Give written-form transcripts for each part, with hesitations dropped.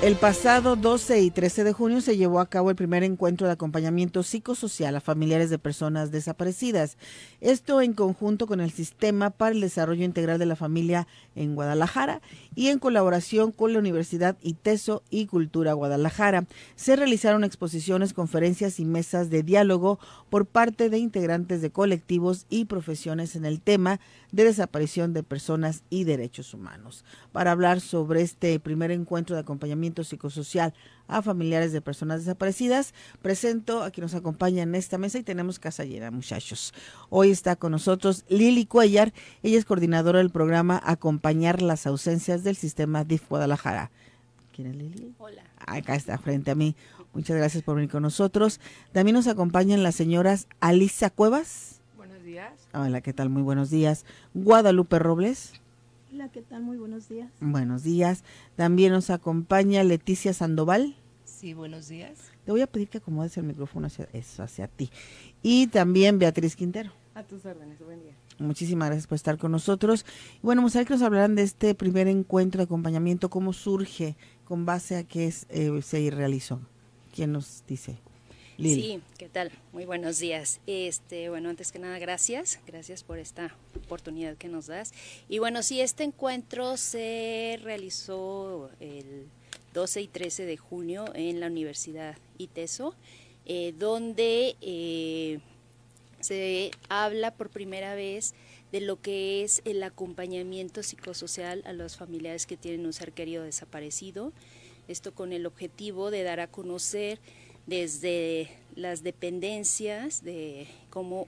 El pasado 12 y 13 de junio se llevó a cabo el primer encuentro de acompañamiento psicosocial a familiares de personas desaparecidas. Esto en conjunto con el Sistema para el Desarrollo Integral de la Familia en Guadalajara y en colaboración con la Universidad ITESO y Cultura Guadalajara. Se realizaron exposiciones, conferencias y mesas de diálogo por parte de integrantes de colectivos y profesiones en el tema de desaparición de personas y derechos humanos. Para hablar sobre este primer encuentro de acompañamiento psicosocial a familiares de personas desaparecidas, presento a quien nos acompaña en esta mesa y tenemos casa llena, muchachos. Hoy está con nosotros Lili Cuellar, ella es coordinadora del programa Acompañar las ausencias del Sistema DIF Guadalajara. ¿Quién es Lili? Hola. Acá está frente a mí. Muchas gracias por venir con nosotros. También nos acompañan las señoras Alisa Cuevas. Buenos días. Hola, ¿qué tal? Muy buenos días. Guadalupe Robles. Hola, ¿qué tal? Muy buenos días. Buenos días. También nos acompaña Leticia Sandoval. Sí, buenos días. Te voy a pedir que acomodes el micrófono hacia ti. Y también Beatriz Quintero. A tus órdenes, buen día. Muchísimas gracias por estar con nosotros. Y bueno, vamos a ver que nos hablarán de este primer encuentro de acompañamiento, cómo surge, con base a qué se realizó. ¿Quién nos dice? Lili. Sí, ¿qué tal? Muy buenos días. Bueno, antes que nada, gracias por esta oportunidad que nos das. Y bueno, sí, este encuentro se realizó el 12 y 13 de junio en la Universidad ITESO, donde se habla por primera vez de lo que es el acompañamiento psicosocial a los familiares que tienen un ser querido desaparecido. Esto con el objetivo de dar a conocer desde las dependencias de cómo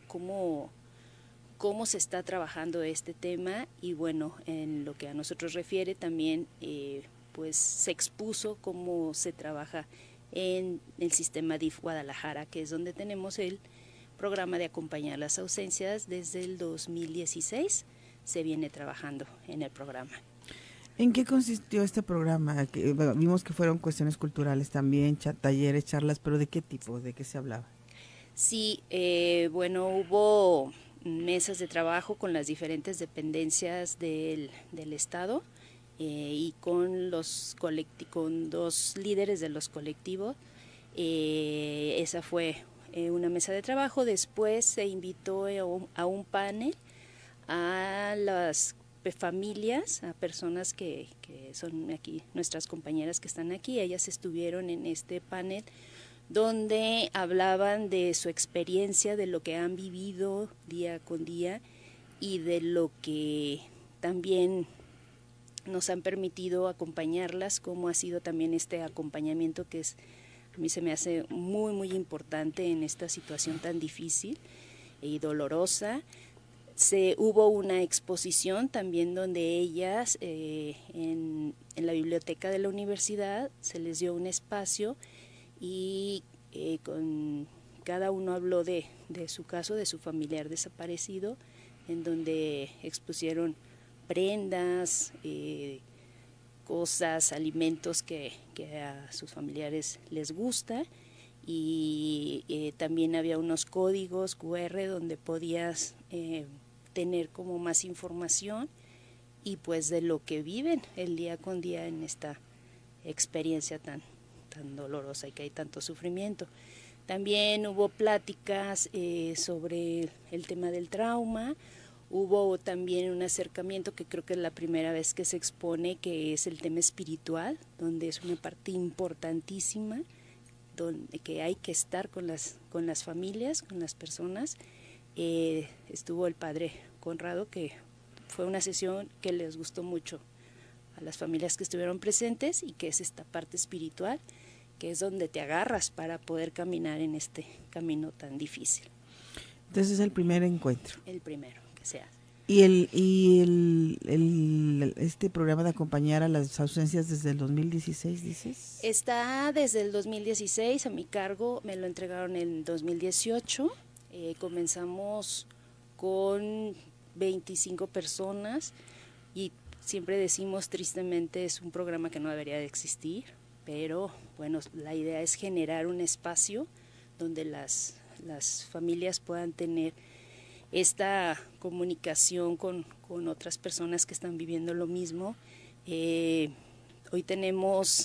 se está trabajando este tema y bueno, en lo que a nosotros refiere también pues se expuso cómo se trabaja en el sistema DIF Guadalajara, que es donde tenemos el programa de acompañar las ausencias. Desde el 2016 se viene trabajando en el programa. ¿En qué consistió este programa? Vimos que fueron cuestiones culturales también, talleres, charlas, pero ¿de qué tipo? ¿De qué se hablaba? Sí, bueno, hubo mesas de trabajo con las diferentes dependencias del Estado y con con dos líderes de los colectivos. Esa fue una mesa de trabajo. Después se invitó a un panel a las familias, a personas que son aquí, nuestras compañeras que están aquí. Ellas estuvieron en este panel donde hablaban de su experiencia, de lo que han vivido día con día y de lo que también nos han permitido acompañarlas, cómo ha sido también este acompañamiento que a mí se me hace muy, muy importante en esta situación tan difícil y dolorosa. Hubo una exposición también donde ellas en la biblioteca de la universidad se les dio un espacio y con cada uno habló de su caso, de su familiar desaparecido, en donde expusieron prendas, cosas, alimentos que a sus familiares les gusta. Y también había unos códigos QR donde podías tener como más información y pues de lo que viven el día con día en esta experiencia tan dolorosa y que hay tanto sufrimiento. También hubo pláticas sobre el tema del trauma. Hubo también un acercamiento que creo que es la primera vez que se expone, que es el tema espiritual, donde es una parte importantísima, donde que hay que estar con las familias, con las personas. Estuvo el padre Conrado, que fue una sesión que les gustó mucho a las familias que estuvieron presentes y que es esta parte espiritual, que es donde te agarras para poder caminar en este camino tan difícil. Entonces es el primer encuentro. El primero que se hace. ¿Y este programa de acompañar a las ausencias desde el 2016, dices? Está desde el 2016 a mi cargo, me lo entregaron en 2018. Comenzamos con 25 personas y siempre decimos, tristemente, es un programa que no debería de existir, pero bueno, la idea es generar un espacio donde las familias puedan tener esta comunicación con otras personas que están viviendo lo mismo. Hoy tenemos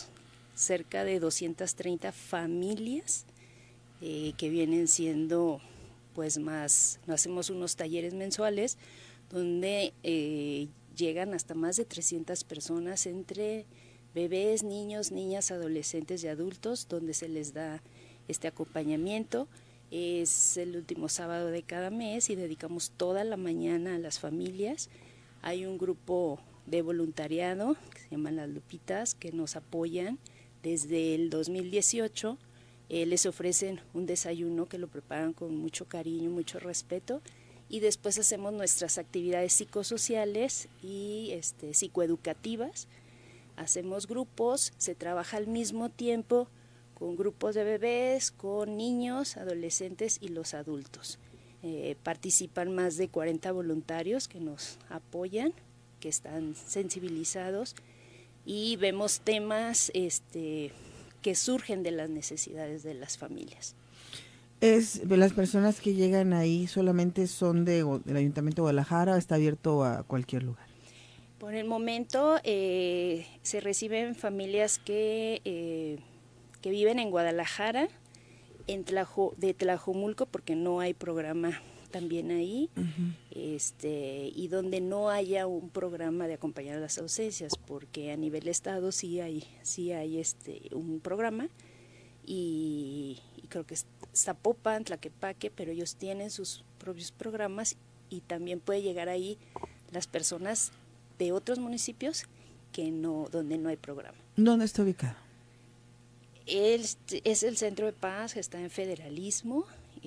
cerca de 230 familias que vienen siendo pues más, hacemos unos talleres mensuales donde llegan hasta más de 300 personas entre bebés, niños, niñas, adolescentes y adultos, donde se les da este acompañamiento. Es el último sábado de cada mes y dedicamos toda la mañana a las familias. Hay un grupo de voluntariado que se llaman Las Lupitas, que nos apoyan desde el 2018. Les ofrecen un desayuno que lo preparan con mucho cariño, mucho respeto, y después hacemos nuestras actividades psicosociales y psicoeducativas. Hacemos grupos, se trabaja al mismo tiempo con grupos de bebés, con niños, adolescentes y los adultos. Participan más de 40 voluntarios que nos apoyan, que están sensibilizados, y vemos temas que surgen de las necesidades de las familias. ¿Las personas que llegan ahí solamente son del Ayuntamiento de Guadalajara o está abierto a cualquier lugar? Por el momento se reciben familias que viven en Guadalajara, de Tlajomulco, porque no hay programa también ahí, y donde no haya un programa de acompañar a las ausencias, porque a nivel estado sí hay un programa, y creo que es Zapopan, Tlaquepaque, pero ellos tienen sus propios programas, y también puede llegar ahí las personas de otros municipios donde no hay programa. ¿Dónde está ubicado? Es el Centro de Paz, está en Federalismo,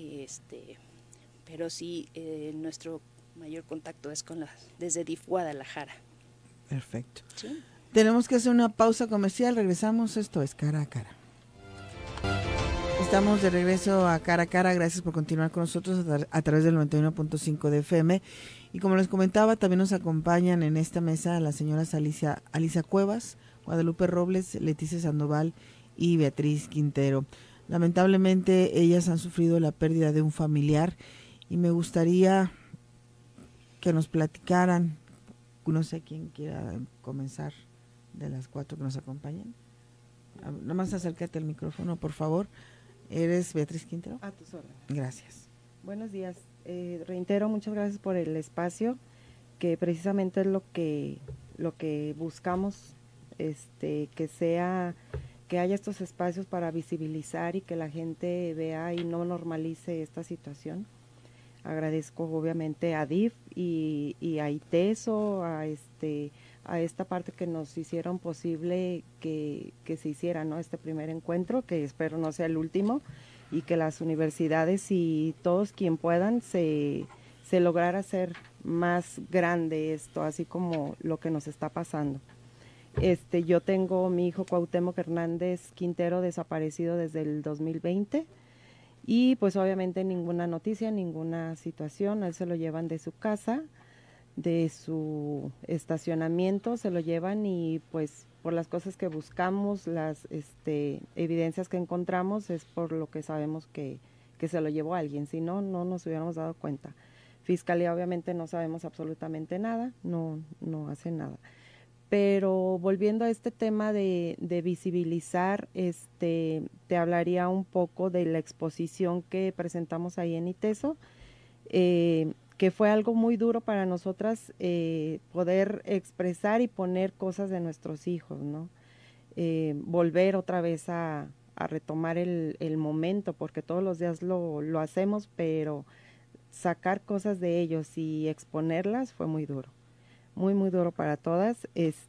pero sí nuestro mayor contacto es desde DIF Guadalajara. Perfecto. ¿Sí? Tenemos que hacer una pausa comercial, regresamos, esto es Cara a Cara. Estamos de regreso a Cara a Cara, gracias por continuar con nosotros a través del 91.5 de FM. Y como les comentaba, también nos acompañan en esta mesa las señoras Alicia Cuevas, Guadalupe Robles, Leticia Sandoval y Beatriz Quintero. Lamentablemente ellas han sufrido la pérdida de un familiar y me gustaría que nos platicaran, no sé quién quiera comenzar de las 4 que nos acompañan. Nada más acércate al micrófono, por favor. ¿Eres Beatriz Quintero? A tus órdenes. Gracias. Buenos días. Reitero, muchas gracias por el espacio, que precisamente es lo que buscamos, que haya estos espacios para visibilizar y que la gente vea y no normalice esta situación. Agradezco obviamente a DIF y a ITESO, a esta parte que nos hicieron posible que se hiciera, ¿no?, este primer encuentro, que espero no sea el último, y que las universidades y todos quien puedan se lograra hacer más grande esto, así como lo que nos está pasando. Yo tengo mi hijo Cuauhtémoc Hernández Quintero desaparecido desde el 2020 y pues obviamente ninguna noticia, ninguna situación. Él se lo llevan de su casa, de su estacionamiento, se lo llevan, y pues por las cosas que buscamos, las evidencias que encontramos, es por lo que sabemos que se lo llevó alguien, si no, no nos hubiéramos dado cuenta. Fiscalía obviamente no sabemos absolutamente nada, no hace nada. Pero volviendo a este tema de visibilizar, te hablaría un poco de la exposición que presentamos ahí en ITESO, que fue algo muy duro para nosotras, poder expresar y poner cosas de nuestros hijos, ¿no? Volver otra vez a retomar el momento, porque todos los días lo hacemos, pero sacar cosas de ellos y exponerlas fue muy duro. Muy, muy duro para todas,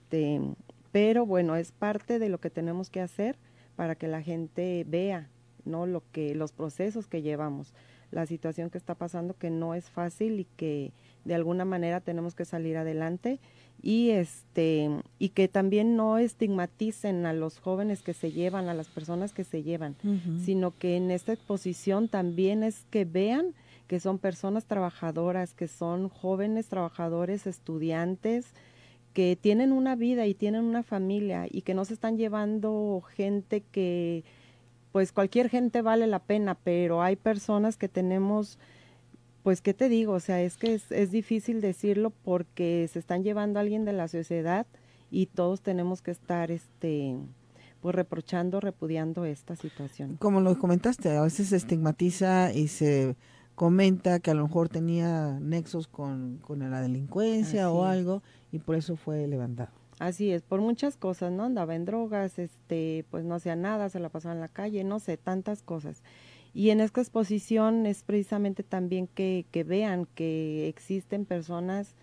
pero bueno, es parte de lo que tenemos que hacer para que la gente vea, ¿no?, los procesos que llevamos, la situación que está pasando, que no es fácil y que de alguna manera tenemos que salir adelante, y que también no estigmaticen a los jóvenes que se llevan, a las personas que se llevan, sino que en esta exposición también es que vean que son personas trabajadoras, que son jóvenes trabajadores, estudiantes, que tienen una vida y tienen una familia, y que no se están llevando gente que, pues cualquier gente vale la pena, pero hay personas que tenemos, pues qué te digo, o sea, es que es difícil decirlo, porque se están llevando a alguien de la sociedad y todos tenemos que estar, pues reprochando, repudiando esta situación. Como lo comentaste, a veces se estigmatiza y se comenta que a lo mejor tenía nexos con la delincuencia Así o es. algo y por eso fue levantado. Así es, por muchas cosas, ¿no? Andaba en drogas, pues no hacía nada, se la pasaba en la calle, no sé, tantas cosas. Y en esta exposición es precisamente también que vean que existen personas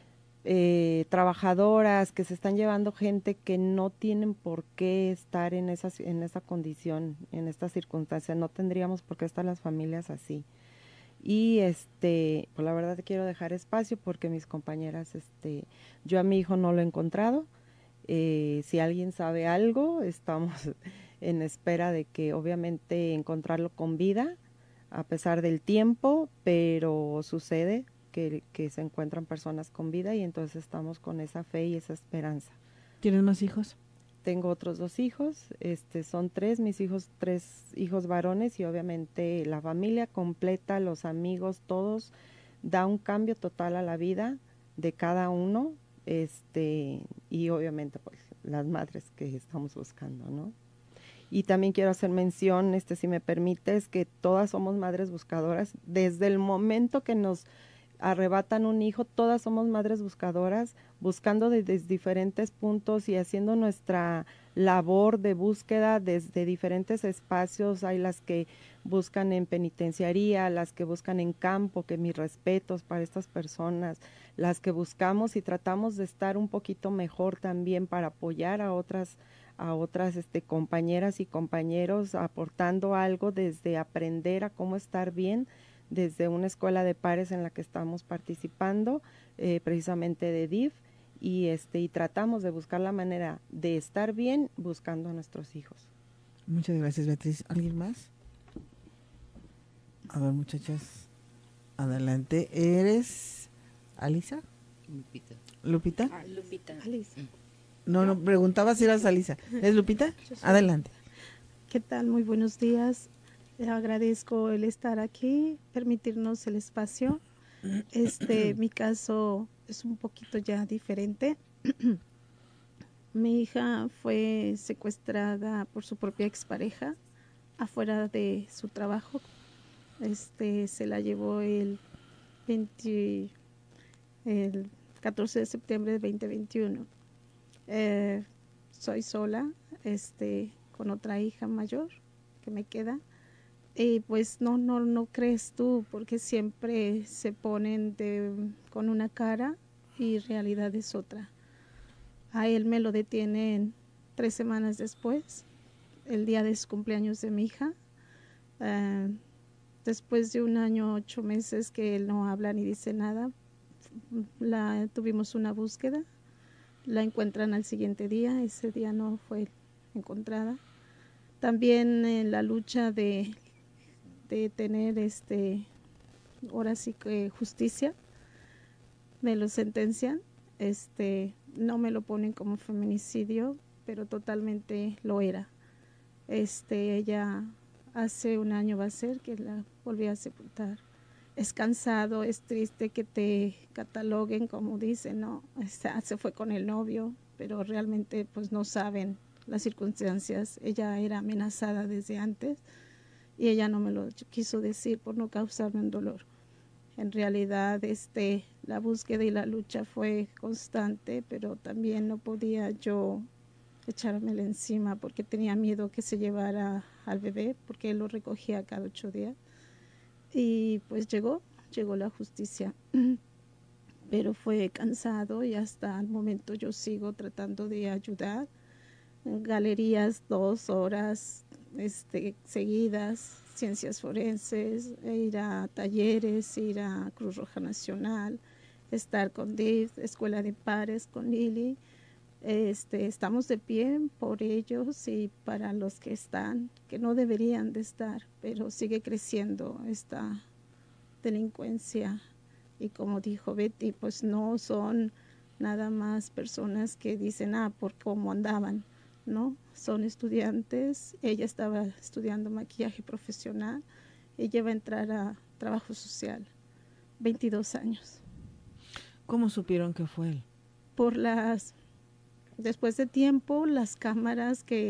trabajadoras, que se están llevando gente que no tienen por qué estar en esa condición, en esta circunstancia, no tendríamos por qué estar las familias así. Y pues la verdad quiero dejar espacio porque mis compañeras, yo a mi hijo no lo he encontrado. Si alguien sabe algo, estamos en espera de que obviamente encontrarlo con vida, a pesar del tiempo, pero sucede que se encuentran personas con vida y entonces estamos con esa fe y esa esperanza. ¿Tienes más hijos? Tengo otros 2 hijos, son 3, mis hijos, 3 hijos varones y obviamente la familia completa, los amigos, todos, da un cambio total a la vida de cada uno, y obviamente pues las madres que estamos buscando, ¿no? Y también quiero hacer mención, si me permites, que todas somos madres buscadoras. Desde el momento que nos arrebatan un hijo, todas somos madres buscadoras, buscando desde diferentes puntos y haciendo nuestra labor de búsqueda desde diferentes espacios. Hay las que buscan en penitenciaría, las que buscan en campo, que mis respetos para estas personas, las que buscamos y tratamos de estar un poquito mejor también para apoyar a otras compañeras y compañeros, aportando algo desde aprender a cómo estar bien, desde una escuela de pares en la que estamos participando, precisamente de DIF, y tratamos de buscar la manera de estar bien buscando a nuestros hijos. Muchas gracias, Beatriz. ¿Alguien más? A ver, muchachas, adelante. ¿Eres Alisa? Lupita. ¿Lupita? Lupita. Alicia. No, preguntaba si eras Alisa. ¿Es Lupita? Yo soy. Adelante. ¿Qué tal? Muy buenos días. Agradezco el estar aquí, permitirnos el espacio. Mi caso es un poquito ya diferente. Mi hija fue secuestrada por su propia expareja afuera de su trabajo. Se la llevó el 14 de septiembre de 2021. Soy sola, con otra hija mayor que me queda. Y pues no crees tú, porque siempre se ponen con una cara y realidad es otra. A él me lo detienen 3 semanas después, el día de su cumpleaños de mi hija. Después de 1 año, 8 meses que él no habla ni dice nada, tuvimos una búsqueda. La encuentran al siguiente día, ese día no fue encontrada. También en la lucha de tener ahora sí que justicia, me lo sentencian, no me lo ponen como feminicidio, pero totalmente lo era. Ella hace 1 año va a ser que la volví a sepultar. Es cansado, es triste que te cataloguen como dicen, no, se fue con el novio, pero realmente pues no saben las circunstancias. Ella era amenazada desde antes y ella no me lo quiso decir por no causarme un dolor. En realidad la búsqueda y la lucha fue constante, pero también no podía yo echármela encima porque tenía miedo que se llevara al bebé, porque él lo recogía cada 8 días. Y pues llegó la justicia, pero fue cansado y hasta el momento yo sigo tratando de ayudar. En galerías 2 horas seguidas, ciencias forenses, ir a talleres, ir a Cruz Roja Nacional, estar con DIF, Escuela de Pares, con Lili. Estamos de pie por ellos y para los que están, que no deberían de estar, pero sigue creciendo esta delincuencia. Y como dijo Betty, pues no son nada más personas que dicen, por cómo andaban, ¿no? Son estudiantes. Ella estaba estudiando maquillaje profesional. Ella va a entrar a trabajo social, 22 años. ¿Cómo supieron que fue él? Después de tiempo, las cámaras que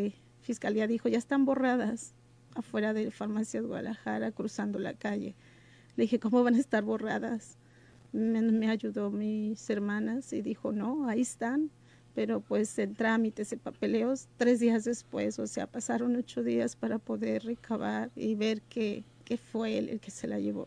fiscalía dijo, ya están borradas afuera de Farmacias Guadalajara, cruzando la calle. Le dije, ¿cómo van a estar borradas? Me ayudó mis hermanas y dijo, no, ahí están. Pero pues en trámites, en papeleos, 3 días después, o sea, pasaron 8 días para poder recabar y ver qué fue el que se la llevó.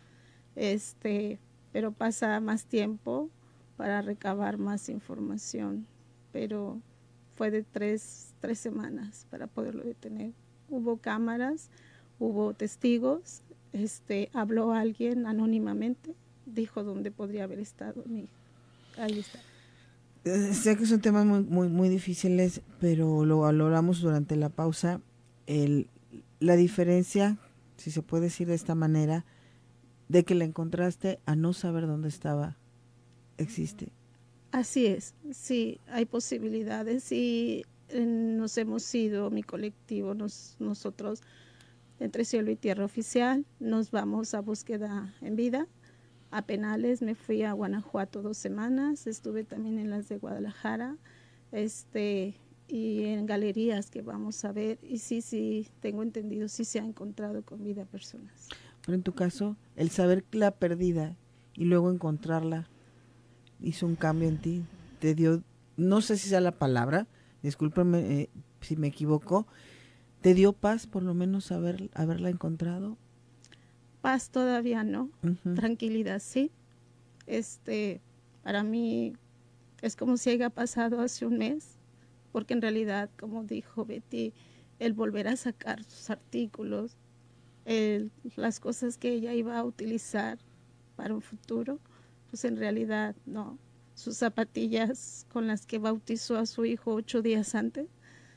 Pero pasa más tiempo para recabar más información, pero fue de 3 semanas para poderlo detener. Hubo cámaras, hubo testigos, habló alguien anónimamente, dijo dónde podría haber estado mi hija. Ahí está. Sé que son temas muy difíciles, pero lo valoramos durante la pausa. La diferencia, si se puede decir de esta manera, de que la encontraste a no saber dónde estaba, existe. Así es, sí, hay posibilidades y nos hemos ido, mi colectivo, nosotros, Entre Cielo y Tierra Oficial, nos vamos a búsqueda en vida. A penales, me fui a Guanajuato 2 semanas, estuve también en las de Guadalajara, y en galerías que vamos a ver, y sí, tengo entendido, sí se ha encontrado con vida personas. Pero en tu caso, el saber la perdida y luego encontrarla hizo un cambio en ti, te dio, no sé si sea la palabra, discúlpame si me equivoco, ¿te dio paz por lo menos haberla encontrado? Paz todavía no, tranquilidad sí. Para mí es como si haya pasado hace un mes, porque en realidad, como dijo Betty, el volver a sacar sus artículos, las cosas que ella iba a utilizar para un futuro, pues en realidad no. Sus zapatillas con las que bautizó a su hijo 8 días antes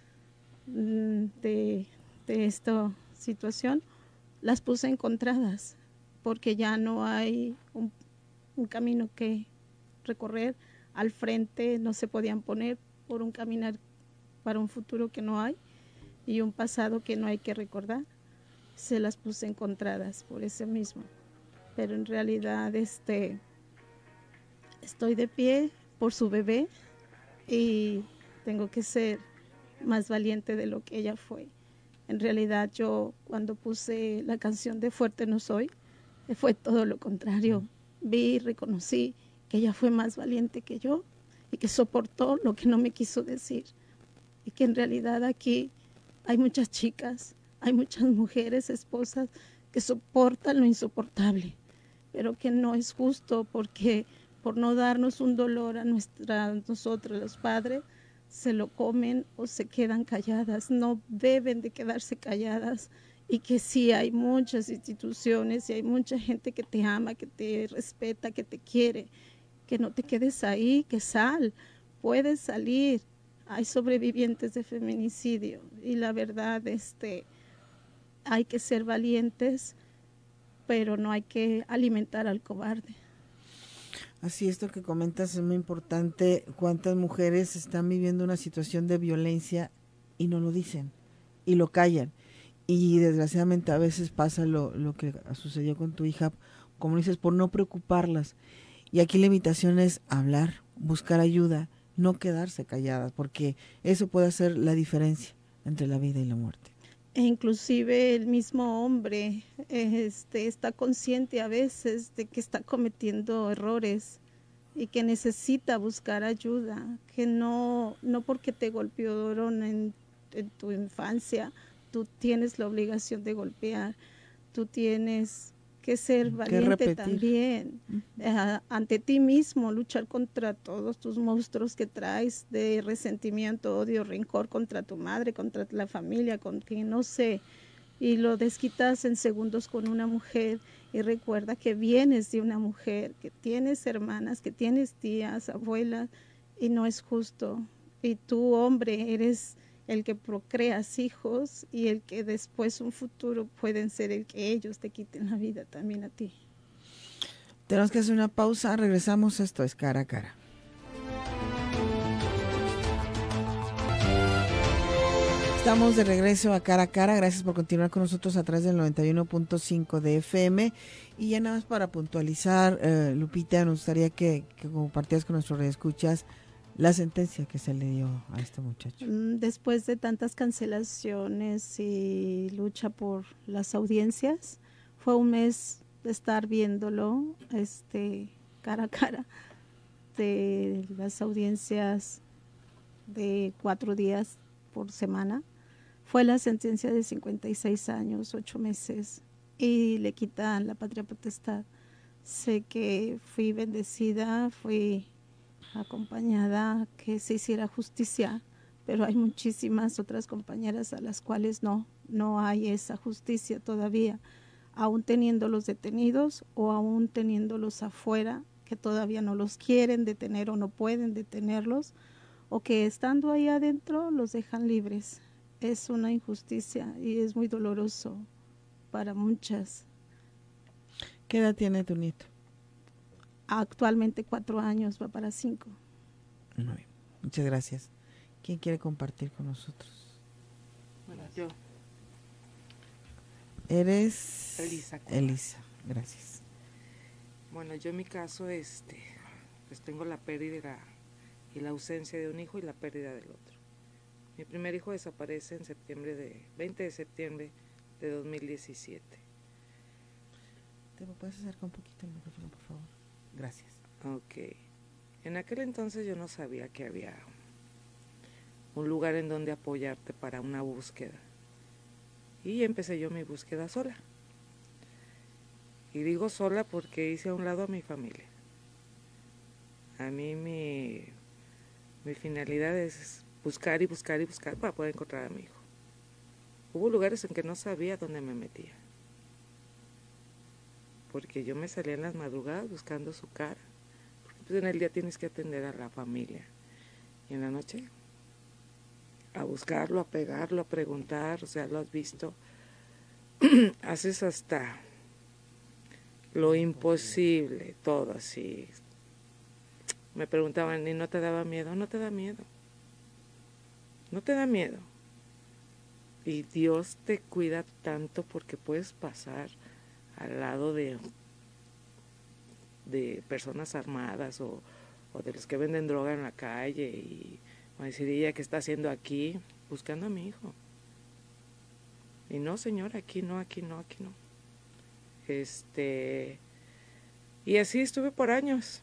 de esta situación, las puse encontradas, porque ya no hay un camino que recorrer. Al frente no se podían poner por un caminar para un futuro que no hay y un pasado que no hay que recordar. Se las puse encontradas por eso mismo. Pero en realidad estoy de pie por su bebé y tengo que ser más valiente de lo que ella fue. En realidad yo cuando puse la canción de Fuerte no soy, fue todo lo contrario. Vi y reconocí que ella fue más valiente que yo y que soportó lo que no me quiso decir. Y que en realidad aquí hay muchas chicas, hay muchas mujeres, esposas, que soportan lo insoportable, pero que no es justo porque por no darnos un dolor a nosotros los padres, se lo comen o se quedan calladas. No deben de quedarse calladas, y que sí hay muchas instituciones y hay mucha gente que te ama, que te respeta, que te quiere, que no te quedes ahí, que puedes salir. Hay sobrevivientes de feminicidio y la verdad hay que ser valientes, pero no hay que alimentar al cobarde. Así, esto que comentas es muy importante. ¿Cuántas mujeres están viviendo una situación de violencia y no lo dicen y lo callan? Y desgraciadamente a veces pasa lo que sucedió con tu hija, como dices, por no preocuparlas. Y aquí la invitación es hablar, buscar ayuda, no quedarse calladas, porque eso puede hacer la diferencia entre la vida y la muerte. E inclusive el mismo hombre está consciente a veces de que está cometiendo errores y que necesita buscar ayuda, que no porque te golpearon en tu infancia, tú tienes la obligación de golpear, tú tienes que ser valiente también ante ti mismo, luchar contra todos tus monstruos que traes de resentimiento, odio, rencor contra tu madre, contra la familia, con quien no sé, y lo desquitas en segundos con una mujer. Y recuerda que vienes de una mujer, que tienes hermanas, que tienes tías, abuelas, y no es justo. Y tú, hombre, eres el que procreas hijos y el que después un futuro pueden ser el que ellos te quiten la vida también a ti. Tenemos que hacer una pausa, regresamos, esto es Cara a Cara. Estamos de regreso a Cara a Cara, gracias por continuar con nosotros a través del 91.5 de FM. Y ya nada más para puntualizar, Lupita, nos gustaría que compartieras con nuestros radioescuchas la sentencia que se le dio a este muchacho? Después de tantas cancelaciones y lucha por las audiencias, fue un mes de estar viéndolo cara a cara, de las audiencias de 4 días por semana. Fue la sentencia de 56 años, 8 meses, y le quitan la patria potestad. Sé que fui bendecida, fui acompañada que se hiciera justicia, pero hay muchísimas otras compañeras a las cuales no hay esa justicia todavía, aún teniéndolos detenidos o aún teniéndolos afuera, que todavía no los quieren detener o no pueden detenerlos, o que estando ahí adentro los dejan libres. Es una injusticia y es muy doloroso para muchas. ¿Qué edad tiene tu nieto? Actualmente 4 años, va para 5. Muy bien, muchas gracias. ¿Quién quiere compartir con nosotros? Bueno, yo. Eres Elisa. Elisa, gracias. Bueno, yo en mi caso, pues tengo la pérdida y la ausencia de un hijo y la pérdida del otro. Mi primer hijo desaparece en 20 de septiembre de 2017. ¿Te me puedes acercar un poquito el micrófono, por favor? Gracias. Ok. En aquel entonces yo no sabía que había un lugar en donde apoyarte para una búsqueda. Y empecé yo mi búsqueda sola. Y digo sola porque hice a un lado a mi familia. A mí mi finalidad es buscar y buscar y buscar para poder encontrar a mi hijo. Hubo lugares en que no sabía dónde me metía. Porque yo me salía en las madrugadas buscando su cara. Porque pues en el día tienes que atender a la familia. Y en la noche a buscarlo, a pegarlo, a preguntar, o sea, lo has visto. Haces hasta lo imposible, todo así. Me preguntaban, ¿y no te daba miedo? No te da miedo. No te da miedo. Y Dios te cuida tanto porque puedes pasar al lado de personas armadas o de los que venden droga en la calle y va a decir, ella, ¿qué está haciendo aquí? Buscando a mi hijo. Y no, señor, aquí no, aquí no, aquí no. Y así estuve por años.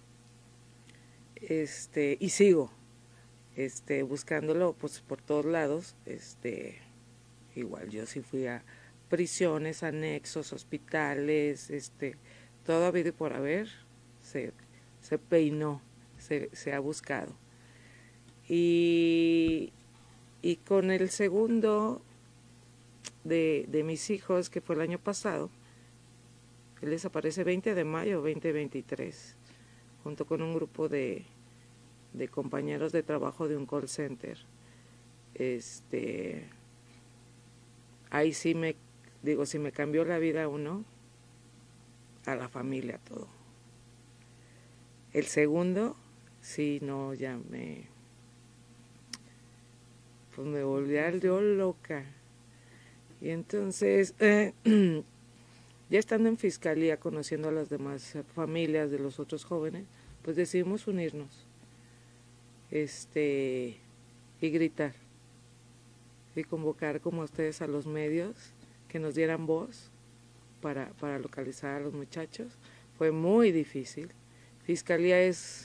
Y sigo, buscándolo pues por todos lados. Igual yo sí fui a prisiones, anexos, hospitales, todo habido y por haber, se peinó, se ha buscado. Y con el segundo de mis hijos, que fue el año pasado, él desaparece 20 de mayo 2023, junto con un grupo de compañeros de trabajo de un call center. Ahí sí si me cambió la vida a uno, a la familia, todo. El segundo, sí, no, ya me volví yo loca. Y entonces, ya estando en fiscalía, conociendo a las demás familias de los otros jóvenes, pues decidimos unirnos, y gritar, y convocar como a ustedes a los medios que nos dieran voz para localizar a los muchachos. Fue muy difícil. Fiscalía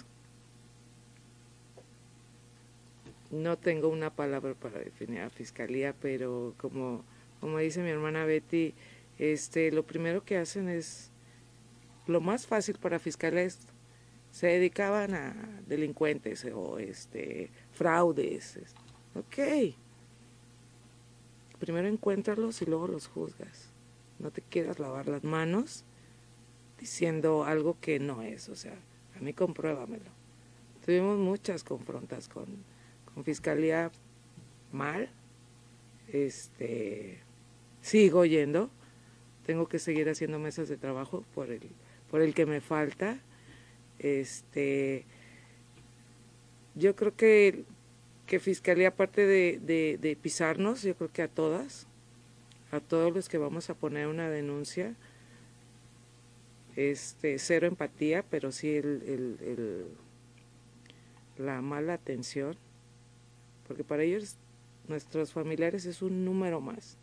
no tengo una palabra para definir a fiscalía, pero como dice mi hermana Betty, lo primero que hacen es, lo más fácil para fiscalía es, se dedicaban a delincuentes o fraudes. Ok. Primero encuéntralos y luego los juzgas. No te quieras lavar las manos diciendo algo que no es, o sea, a mí compruébamelo. Tuvimos muchas confrontas con fiscalía mal. Sigo yendo, tengo que seguir haciendo mesas de trabajo por el que me falta. Yo creo que fiscalía, aparte de pisarnos, yo creo que a todos los que vamos a poner una denuncia, cero empatía, pero sí la mala atención, porque para ellos, nuestros familiares es un número más.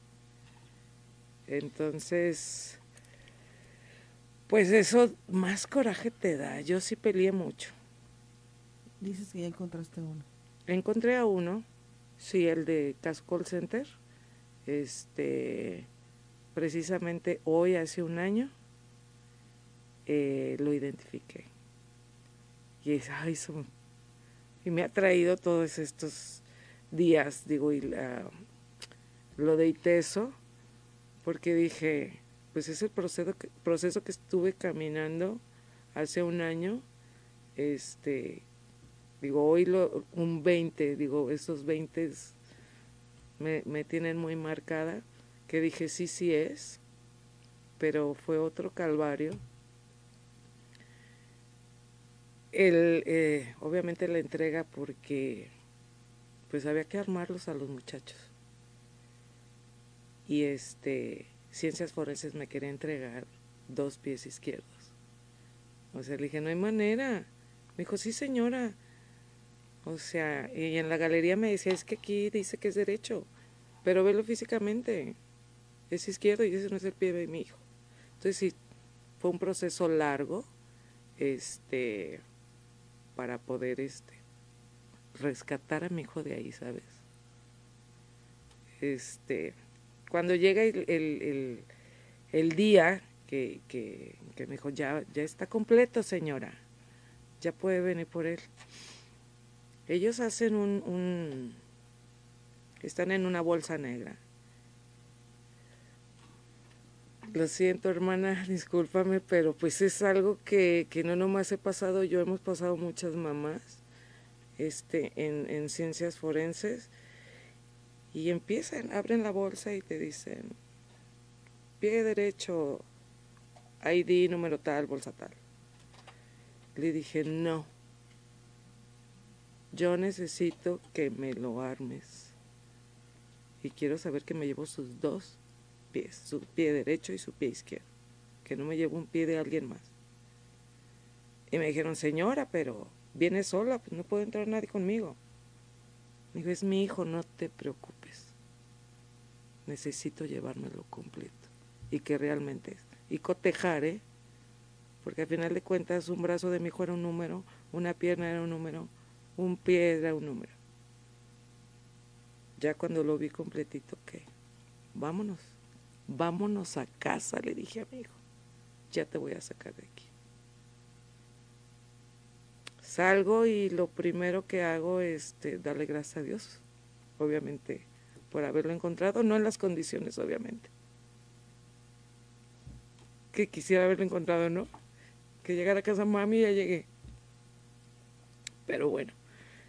Entonces, pues eso más coraje te da. Yo sí peleé mucho. Dices que ya encontraste uno. Encontré a uno, sí, el de Caso Call Center, precisamente hoy, hace un año, lo identifiqué. Y y me ha traído todos estos días, digo, y lo de ITESO, porque dije, pues es el proceso que estuve caminando hace un año, digo, hoy un 20, digo, esos 20 me tienen muy marcada, que dije, sí es, pero fue otro calvario. Obviamente la entrega, porque pues había que armarlos a los muchachos. Y Ciencias Forenses me quería entregar 2 pies izquierdos. O sea, le dije, no hay manera. Me dijo, sí señora. O sea, y en la galería me decía, es que aquí dice que es derecho, pero velo físicamente, es izquierdo y ese no es el pie de mi hijo. Entonces sí, fue un proceso largo, para poder, rescatar a mi hijo de ahí, ¿sabes? Cuando llega el día que me dijo, ya está completo, señora, ya puede venir por él. Ellos hacen están en una bolsa negra. Lo siento, hermana, discúlpame, pero pues es algo que no nomás he pasado yo, hemos pasado muchas mamás en Ciencias Forenses, y abren la bolsa y te dicen, pie derecho, ID número tal, bolsa tal. Le dije, no, yo necesito que me lo armes y quiero saber que me llevo sus 2 pies, su pie derecho y su pie izquierdo, que no me llevo un pie de alguien más. Y me dijeron, señora, pero viene sola, pues no puede entrar nadie conmigo. Me dijo, es mi hijo, no te preocupes, necesito llevármelo completo y que realmente es, y cotejar, porque al final de cuentas un brazo de mi hijo era un número, una pierna era un número, un pie era un número. Ya cuando lo vi completito, ¿qué? Vámonos a casa, le dije a mi hijo, ya te voy a sacar de aquí. Salgo y lo primero que hago es darle gracias a Dios, obviamente, por haberlo encontrado, no en las condiciones, obviamente, que quisiera haberlo encontrado, ¿no? Que llegara a casa, mami, ya llegué. Pero bueno,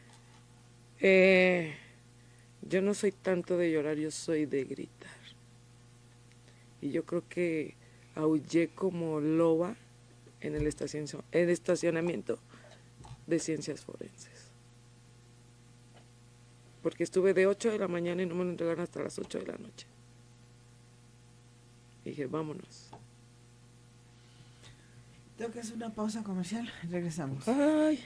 yo no soy tanto de llorar, yo soy de gritar. Y yo creo que aullé como loba en el estacionamiento de Ciencias Forenses. Porque estuve de 8 de la mañana y no me lo entregaron hasta las 8 de la noche. Y dije, vámonos. Tengo que hacer una pausa comercial, regresamos. Ay.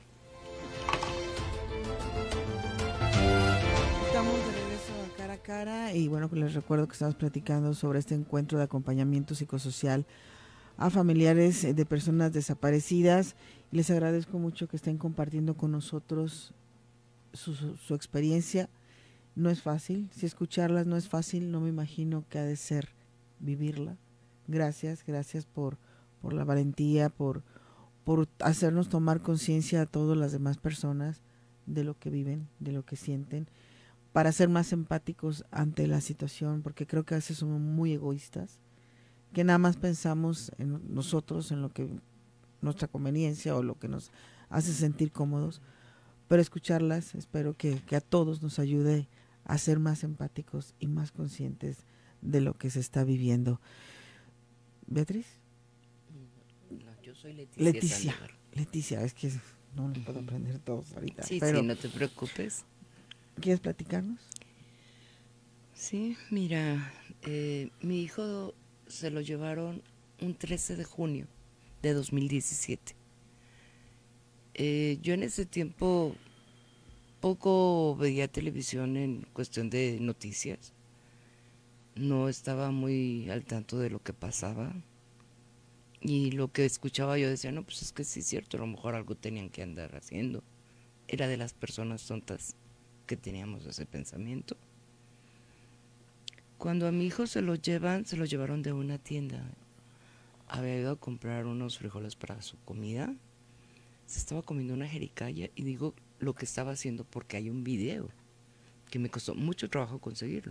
Estamos de regreso a Cara a Cara y bueno, pues les recuerdo que estamos platicando sobre este encuentro de acompañamiento psicosocial a familiares de personas desaparecidas. Y les agradezco mucho que estén compartiendo con nosotros su experiencia. No es fácil, si escucharlas no es fácil, no me imagino que ha de ser vivirla. Gracias por la valentía, por hacernos tomar conciencia a todas las demás personas de lo que viven, de lo que sienten, para ser más empáticos ante la situación, porque creo que a veces somos muy egoístas, que nada más pensamos en nosotros, en lo que nuestra conveniencia o lo que nos hace sentir cómodos, pero escucharlas espero que a todos nos ayude a ser más empáticos y más conscientes de lo que se está viviendo. ¿Beatriz? No, yo soy Leticia. Leticia, es que no nos puedo aprender todos ahorita. Sí, pero no te preocupes. ¿Quieres platicarnos? Sí, mira, mi hijo se lo llevaron un 13 de junio de 2017. Yo en ese tiempo poco veía televisión en cuestión de noticias. No estaba muy al tanto de lo que pasaba. Y lo que escuchaba yo decía, no, pues es que sí es cierto, a lo mejor algo tenían que andar haciendo. Era de las personas tontas que teníamos ese pensamiento. Cuando a mi hijo se lo llevaron de una tienda. Había ido a comprar unos frijoles para su comida. Se estaba comiendo una jericaya y digo lo que estaba haciendo porque hay un video que me costó mucho trabajo conseguirlo.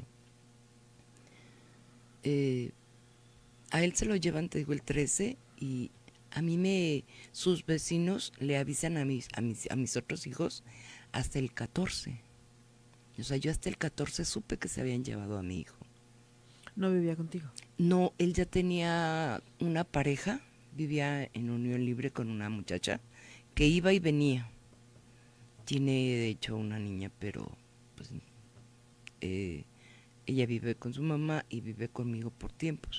A él se lo llevan, te digo, el 13 y a mí sus vecinos le avisan a mis otros hijos hasta el 14. O sea, yo hasta el 14 supe que se habían llevado a mi hijo. ¿No vivía contigo? No, él ya tenía una pareja, vivía en unión libre con una muchacha que iba y venía. Tiene de hecho una niña, pero pues ella vive con su mamá y vive conmigo por tiempos.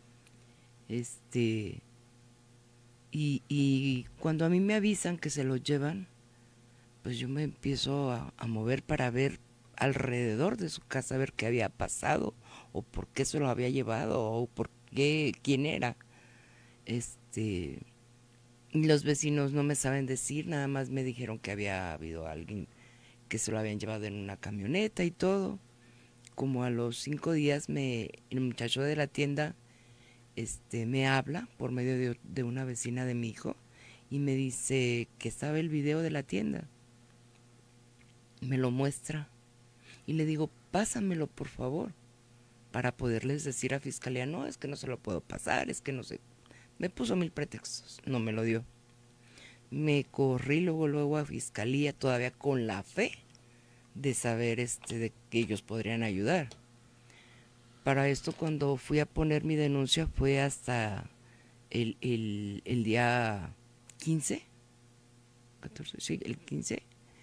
Y cuando a mí me avisan que se lo llevan, pues yo me empiezo a mover para ver alrededor de su casa, a ver qué había pasado, o por qué se lo había llevado, o por qué, quién era. Y los vecinos no me saben decir, nada más me dijeron que había habido alguien que se lo habían llevado en una camioneta y todo. Como a los 5 días el muchacho de la tienda me habla por medio de una vecina de mi hijo y me dice que sabe el video de la tienda. Me lo muestra y le digo, pásamelo por favor, para poderles decir a fiscalía, no, es que no se lo puedo pasar, es que no sé. Me puso 1000 pretextos, no me lo dio. Me corrí luego a fiscalía, todavía con la fe de saber de que ellos podrían ayudar. Para esto, cuando fui a poner mi denuncia, fue hasta el día 15, 14, sí, el 15.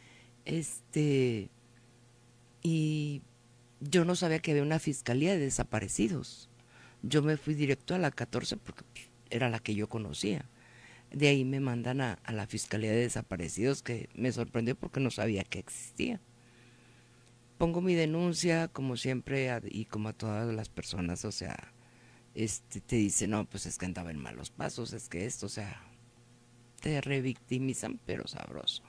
Y yo no sabía que había una fiscalía de desaparecidos. Yo me fui directo a la 14 porque era la que yo conocía. De ahí me mandan a la fiscalía de desaparecidos, que me sorprendió porque no sabía que existía. Pongo mi denuncia, como siempre, y como a todas las personas, o sea, te dicen, no, pues es que andaba en malos pasos, es que esto, o sea, te revictimizan, pero sabroso.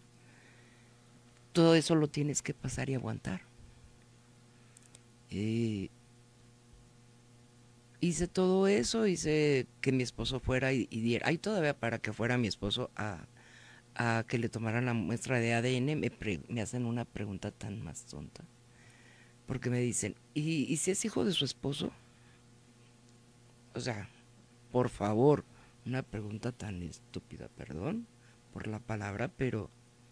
Todo eso lo tienes que pasar y aguantar. Hice todo eso, hice que mi esposo fuera y diera, ahí todavía para que fuera mi esposo a que le tomaran la muestra de ADN, me hacen una pregunta tan más tonta. Porque me dicen, ¿y si es hijo de su esposo? O sea, por favor, una pregunta tan estúpida, perdón por la palabra, pero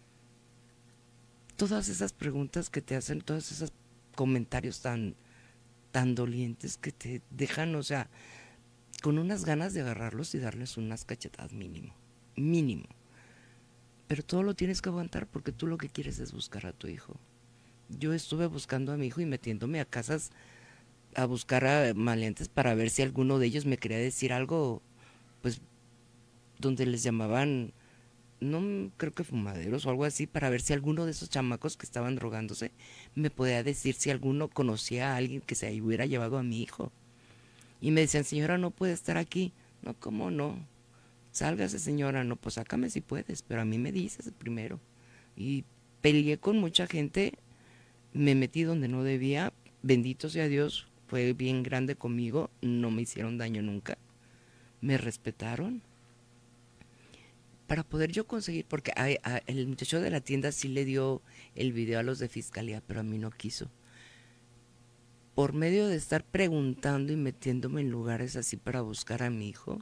todas esas preguntas que te hacen, todos esos comentarios tan dolientes que te dejan, o sea, con unas ganas de agarrarlos y darles unas cachetadas mínimo. Pero todo lo tienes que aguantar porque tú lo que quieres es buscar a tu hijo. Yo estuve buscando a mi hijo y metiéndome a casas a buscar a maleantes para ver si alguno de ellos me quería decir algo, pues, donde les llamaban, no creo que fumaderos o algo así, para ver si alguno de esos chamacos que estaban drogándose me podía decir si alguno conocía a alguien que se hubiera llevado a mi hijo. Y me decían, señora, no puede estar aquí. No, ¿cómo no? Sálgase, señora. No, pues sácame si puedes, pero a mí me dices primero. Y peleé con mucha gente, me metí donde no debía, bendito sea Dios, fue bien grande conmigo, no me hicieron daño nunca, me respetaron. Para poder yo conseguir, porque el muchacho de la tienda sí le dio el video a los de fiscalía, pero a mí no quiso. Por medio de estar preguntando y metiéndome en lugares así para buscar a mi hijo,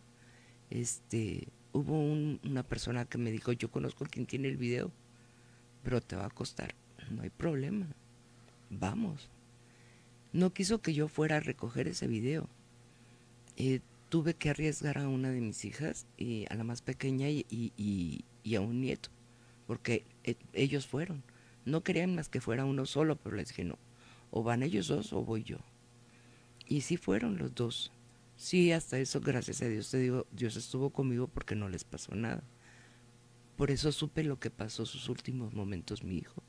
hubo una persona que me dijo, yo conozco a quien tiene el video, pero te va a costar. No hay problema, vamos. No quiso que yo fuera a recoger ese video. Tuve que arriesgar a una de mis hijas, y a la más pequeña y a un nieto, porque ellos fueron. No querían más que fuera uno solo, pero les dije no, o van ellos dos o voy yo. Y sí fueron los dos. Sí, hasta eso, gracias a Dios, te digo, Dios estuvo conmigo porque no les pasó nada. por eso supe lo que pasó sus últimos momentos mi hijo.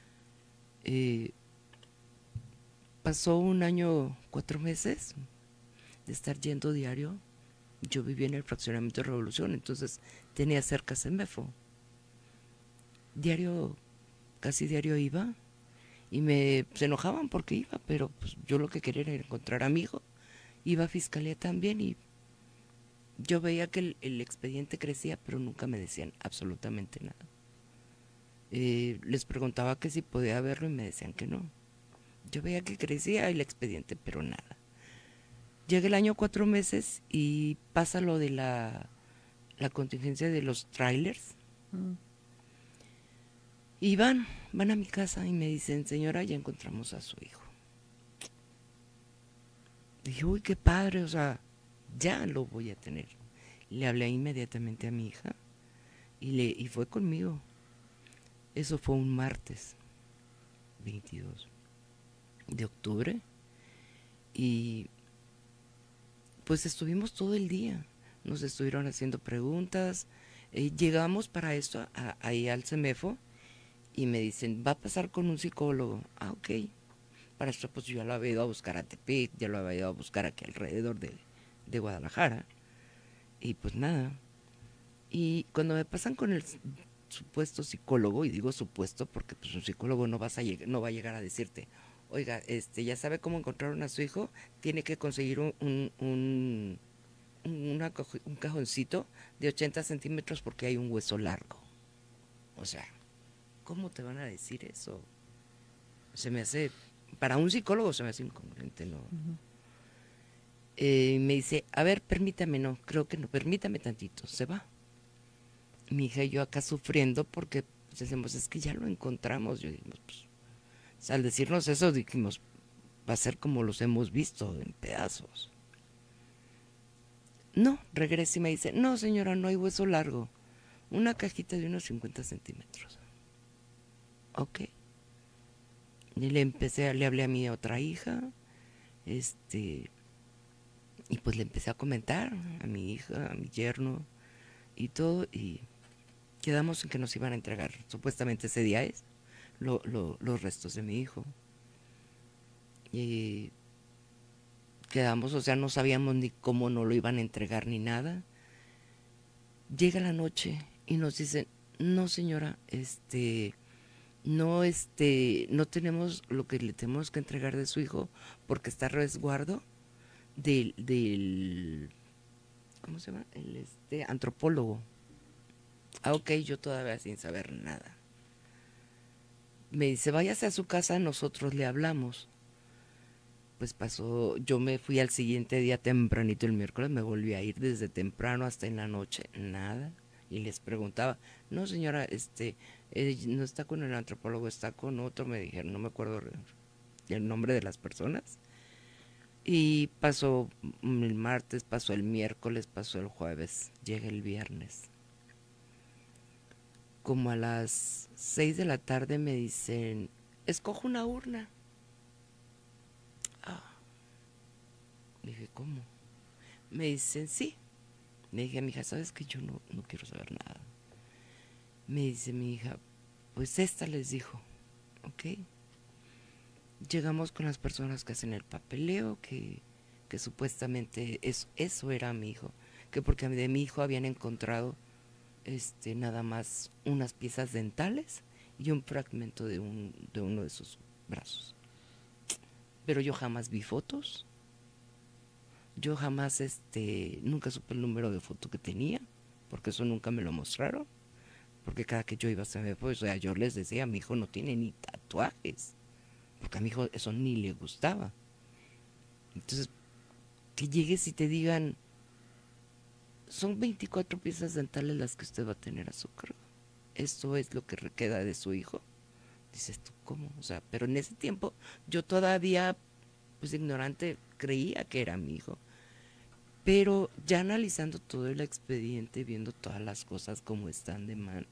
Pasó 1 año, 4 meses de estar yendo diario. Yo vivía en el fraccionamiento de Revolución, entonces tenía cerca CEMEFO. Diario, casi diario iba, y se enojaban porque iba, pero pues yo lo que quería era encontrar a mi hijo. Iba a fiscalía también y yo veía que el expediente crecía, pero nunca me decían absolutamente nada. Les preguntaba que si podía verlo y me decían que no. Yo veía que crecía el expediente, pero nada. Llega el año 4 meses y pasa lo de la contingencia de los trailers. Y van a mi casa y me dicen, señora, ya encontramos a su hijo. Dije, uy, qué padre, o sea, ya lo voy a tener. Le hablé inmediatamente a mi hija y fue conmigo. Eso fue un martes 22 de octubre y pues estuvimos todo el día. Nos estuvieron haciendo preguntas. Llegamos para esto ahí al CEMEFO y me dicen, va a pasar con un psicólogo. Ah, ok. Para esto pues yo ya lo había ido a buscar a Tepic, ya lo había ido a buscar aquí alrededor de Guadalajara. Y pues nada. Y cuando me pasan con el supuesto psicólogo, y digo supuesto porque pues un psicólogo no va a llegar a decirte, oiga, ya sabe cómo encontraron a su hijo, tiene que conseguir un cajoncito de 80 centímetros porque hay un hueso largo. O sea, ¿cómo te van a decir eso? Se me hace, para un psicólogo se me hace incongruente, ¿no? Me dice, a ver, permítame, no, creo que no, permítame tantito, se va. Mi hija y yo acá sufriendo porque pues, decimos, es que ya lo encontramos. Yo dijimos, pues, o sea, al decirnos eso dijimos, va a ser como los hemos visto, en pedazos. No, regresa y me dice, no señora, no hay hueso largo, una cajita de unos 50 centímetros. Ok. Y le hablé a mi otra hija, y pues le empecé a comentar a mi hija, a mi yerno y todo, y quedamos en que nos iban a entregar, supuestamente ese día los restos de mi hijo. Y quedamos, o sea, no sabíamos ni cómo no lo iban a entregar ni nada. Llega la noche y nos dicen, no señora, no tenemos lo que le tenemos que entregar de su hijo porque está a resguardo del ¿cómo se llama? El antropólogo. Ah, ok, yo todavía sin saber nada. Me dice, váyase a su casa, nosotros le hablamos. Pues pasó, yo me fui al siguiente día tempranito, el miércoles, me volví a ir desde temprano hasta en la noche, nada. Y les preguntaba, no señora, no está con el antropólogo, está con otro, me dijeron, no me acuerdo el nombre de las personas. Y pasó el martes, pasó el miércoles, pasó el jueves, llega el viernes. Como a las 6 de la tarde me dicen, escojo una urna. Dije, ¿cómo? Me dicen, sí. Le dije a mi hija, ¿sabes qué? Yo no quiero saber nada. Me dice mi hija, pues esta les dijo, ¿ok? Llegamos con las personas que hacen el papeleo, que supuestamente eso era mi hijo, que porque de mi hijo habían encontrado nada más unas piezas dentales y un fragmento de uno de sus brazos. Pero yo jamás vi fotos. Yo jamás, nunca supe el número de foto que tenía, porque eso nunca me lo mostraron. Porque cada que yo iba a CEMEFO, o sea, yo les decía, mi hijo no tiene ni tatuajes, porque a mi hijo eso ni le gustaba. Entonces, que llegues y te digan, son 24 piezas dentales las que usted va a tener a su cargo. Esto es lo que queda de su hijo. Dices tú, ¿cómo? O sea, pero en ese tiempo yo todavía, pues ignorante, creía que era mi hijo. Pero ya analizando todo el expediente, viendo todas las cosas como están de mal,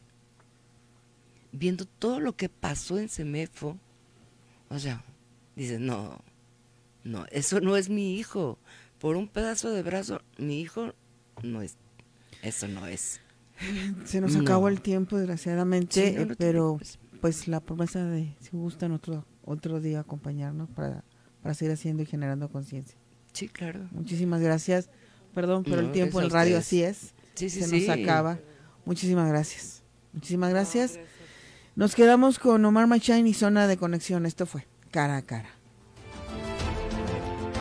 viendo todo lo que pasó en CEMEFO, o sea, dices, no, eso no es mi hijo. Por un pedazo de brazo, mi hijo no es, eso no es. Se nos No. acabó el tiempo, desgraciadamente, Sí, no te pero preocupes. pues la promesa de, si gustan, otro día acompañarnos para seguir haciendo y generando conciencia. Sí, claro. Muchísimas gracias. Perdón, pero el No, tiempo en gracias a radio ustedes. así es. Sí, sí, Se sí. nos acaba. Muchísimas gracias. Muchísimas gracias. Nos quedamos con Omar Machain y Zona de Conexión. Esto fue Cara a Cara.